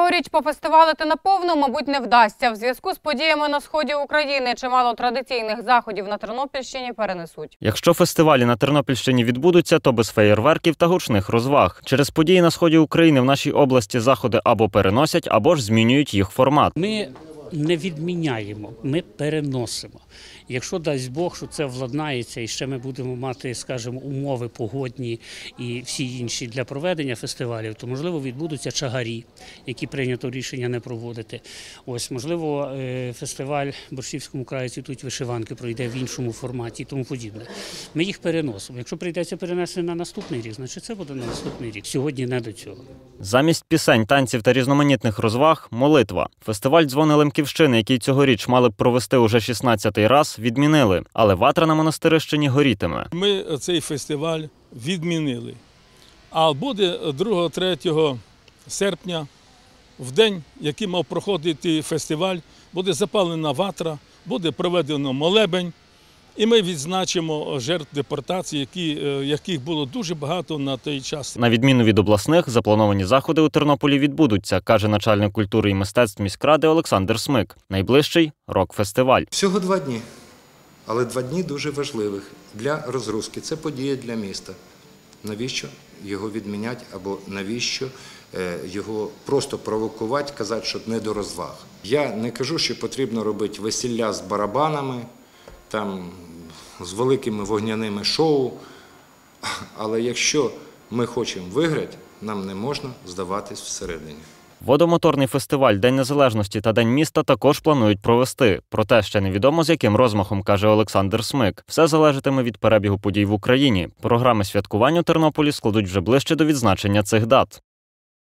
Цьогоріч пофестивалити наповну, мабуть, не вдасться. В зв'язку з подіями на сході України чимало традиційних заходів на Тернопільщині перенесуть. Якщо фестивалі на Тернопільщині відбудуться, то без феєрверків та гучних розваг. Через події на сході України в нашій області заходи або переносять, або ж змінюють їх формат. Ми не відміняємо, ми переносимо. Якщо дасть Бог, що це владнається і ще ми будемо мати, скажімо, умови погодні і всі інші для проведення фестивалів, то, можливо, відбудуться чагарі, які прийнято рішення не проводити. Ось, можливо, фестиваль в Борщівському краї цвітуть вишиванки пройде в іншому форматі і тому подібне. Ми їх переносимо. Якщо прийдеться перенести на наступний рік, значить це буде на наступний рік. Сьогодні не до цього. Замість пісень, танців та різноманітних розваг – молитва. Фестиваль «Дзвони Лемківщини», який цьогоріч мали б провести уже 16-й раз, відмінили. Але ватра на Монастирищині горітиме. Ми цей фестиваль відмінили. А буде 2-3 серпня, в день, який мав проходити фестиваль, буде запалена ватра, буде проведено молебень. І ми відзначимо жертв депортації, яких було дуже багато на той час. На відміну від обласних, заплановані заходи у Тернополі відбудуться, каже начальник культури і мистецтв міськради Олександр Смик. Найближчий – рок-фестиваль. Всього 2 дні, але 2 дні дуже важливих для розгрузки. Це подія для міста. Навіщо його відмінять або навіщо його просто провокувати, казати, що не до розваг. Я не кажу, що потрібно робити весілля з барабанами, там, з великими вогняними шоу, але якщо ми хочемо виграти, нам не можна здаватись всередині. Водомоторний фестиваль «День Незалежності» та «День міста» також планують провести. Проте ще невідомо, з яким розмахом, каже Олександр Смик. Все залежатиме від перебігу подій в Україні. Програми святкувань у Тернополі складуть вже ближче до відзначення цих дат.